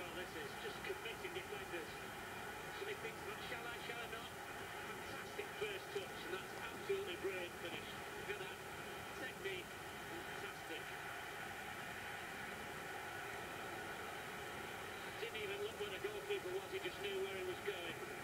Well, this is just committing defenders. So he thinks, well, shall I not? Fantastic first touch, and that's absolutely brilliant finish. Look at that. Technique. Fantastic. Didn't even look where the goalkeeper was, he just knew where he was going.